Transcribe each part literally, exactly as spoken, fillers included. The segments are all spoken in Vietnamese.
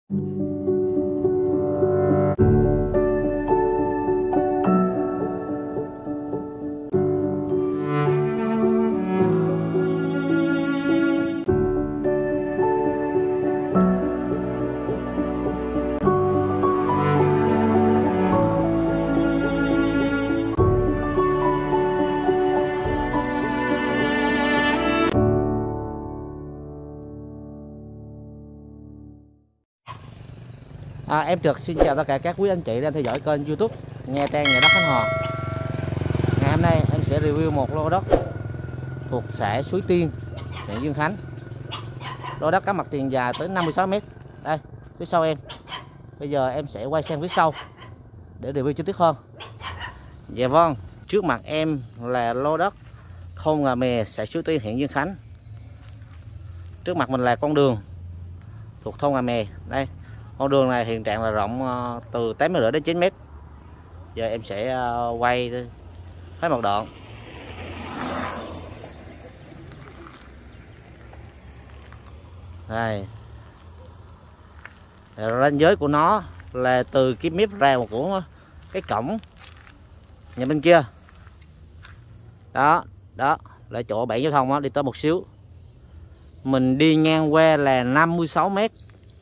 À, em Trực xin chào tất cả các quý anh chị đang theo dõi kênh YouTube Nha Trang Nhà Đất Khánh Hòa. Ngày hôm nay em sẽ review một lô đất thuộc xã Suối Tiên, huyện Dương Khánh. Lô đất có mặt tiền dài tới năm mươi sáu mét. Đây, phía sau em. Bây giờ em sẽ quay sang phía sau để review chi tiết hơn. Dạ vâng, trước mặt em là lô đất thôn Ngà Mè, xã Suối Tiên, huyện Dương Khánh. Trước mặt mình là con đường thuộc thôn Ngà Mè. Đây, con đường này hiện trạng là rộng từ tám mét rưỡi đến chín mét. Giờ em sẽ quay hết một đoạn. Đây, ranh giới của nó là từ cái mép rào của cái cổng nhà bên kia. Đó, đó là chỗ bảng giao thông đó, đi tới một xíu. Mình đi ngang qua là năm mươi sáu mét.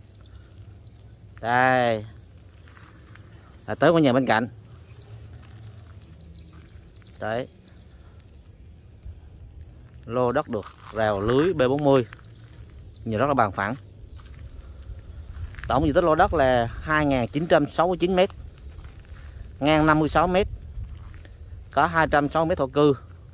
Đây là tới ngôi nhà bên cạnh. Đấy, lô đất được rào lưới B bốn mươi, nhìn rất là bằng phẳng. Tổng diện tích lô đất là hai nghìn chín trăm sáu mươi chín mét, ngang năm mươi sáu mét, có hai trăm sáu mươi mét thổ cư.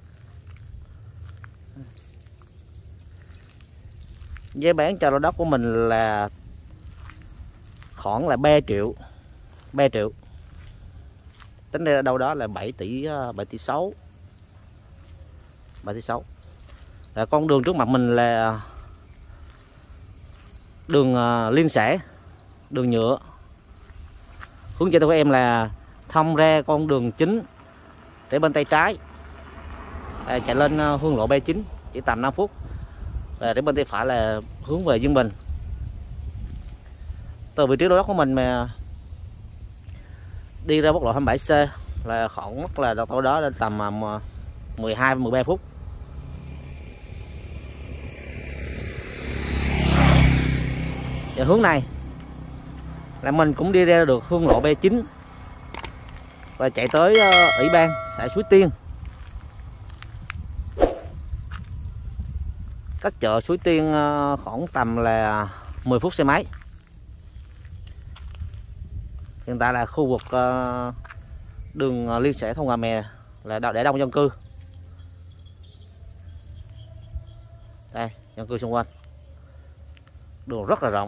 Giá bán cho lô đất của mình là khoảng là ba triệu, ba triệu. Tính ra đâu đó là bảy tỷ, bảy tỷ sáu, bảy tỷ sáu. Là con đường trước mặt mình là đường liên xã, đường nhựa. Hướng dẫn của em là thông ra con đường chính để bên tay trái, à, chạy lên hương lộ B chín chỉ tầm năm phút. Và để bên tay phải là hướng về Dương Bình. Từ vị trí lô đất của mình mà đi ra quốc lộ hai mươi bảy C là khoảng mất là đâu đó lên tầm mười hai mười ba phút. Và hướng này là mình cũng đi ra được hương lộ B chín và chạy tới ủy ban xã Suối Tiên. Cách chợ Suối Tiên khoảng tầm là mười phút xe máy. Hiện tại là khu vực uh, đường liên xã thôn Ngà Mè là để đông dân cư. Đây, dân cư xung quanh. Đường rất là rộng.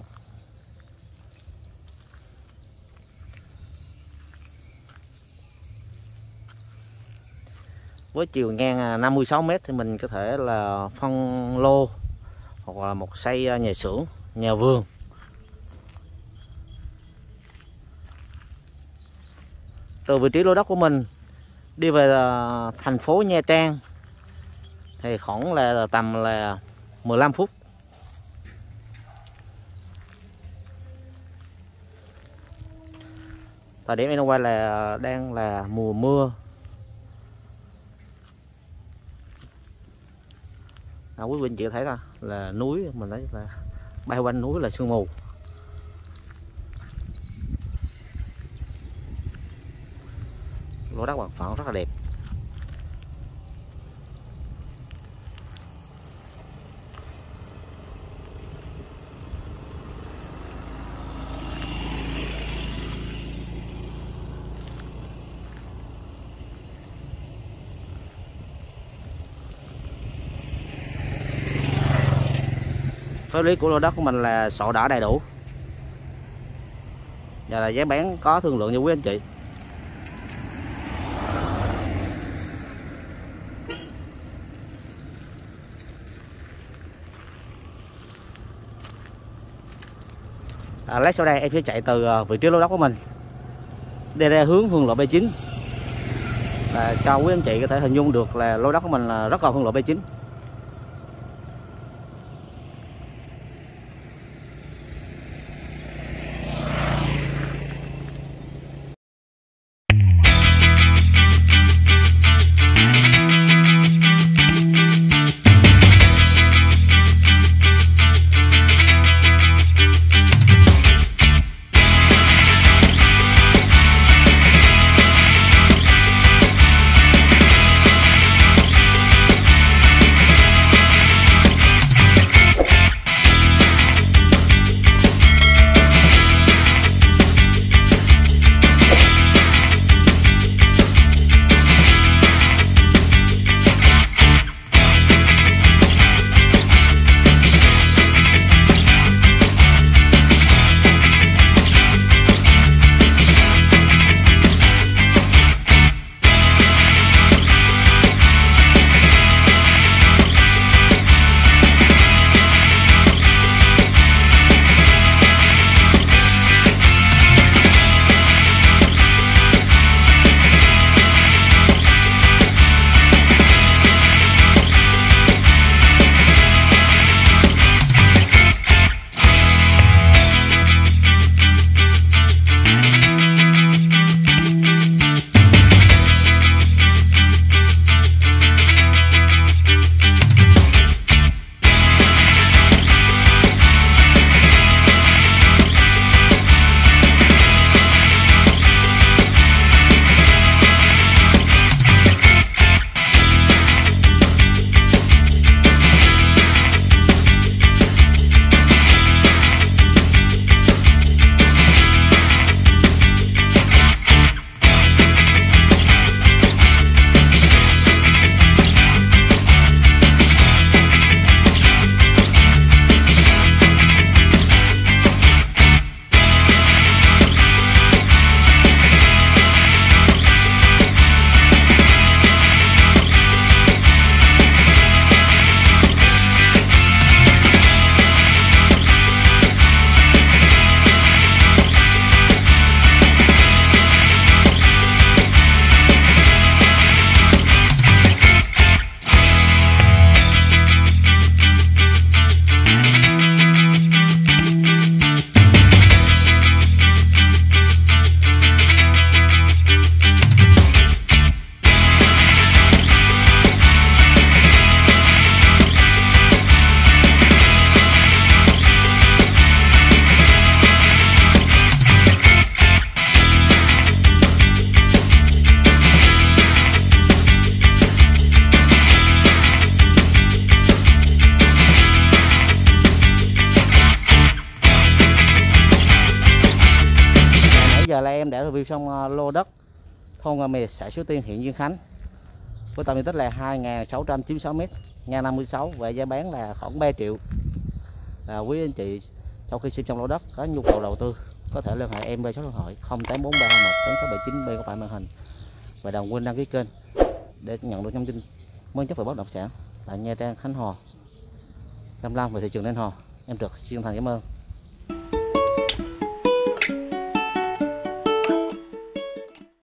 Với chiều ngang năm mươi sáu mét thì mình có thể là phân lô hoặc là một xây nhà xưởng, nhà vườn. Từ vị trí lô đất của mình đi về thành phố Nha Trang thì khoảng là tầm là mười lăm phút. Thời điểm em quay là đang là mùa mưa. À, quý vị anh chị thấy đó là núi, mình thấy là bay quanh núi là sương mù. Lô đất bằng phẳng rất là đẹp. Pháp lý của lô đất của mình là sổ đỏ đầy đủ. Và là giá bán có thương lượng với quý anh chị. À, lát sau đây em sẽ chạy từ vị trí lô đất của mình đi ra hướng hương lộ B chín, và cho quý anh chị có thể hình dung được là lô đất của mình là rất gần hương lộ B chín. giờ là em đã review xong uh, lô đất thôn Mề, xã Suối Tiên, huyện Diên Khánh, với tổng diện tích là hai nghìn sáu trăm chín mươi sáu mét, nhà năm mươi sáu, và giá bán là khoảng ba triệu. À, quý anh chị sau khi xem xong lô đất có nhu cầu đầu tư có thể liên hệ em về số điện thoại không tám bốn ba hai một tám sáu bảy chín B có phải màn hình, và đừng quên đăng ký kênh để nhận được thông tin mới nhất về bất động sản tại Nha Trang, Khánh Hòa, Cam Lâm và thị trường Ninh Hòa. Em Trực xin thành cảm ơn.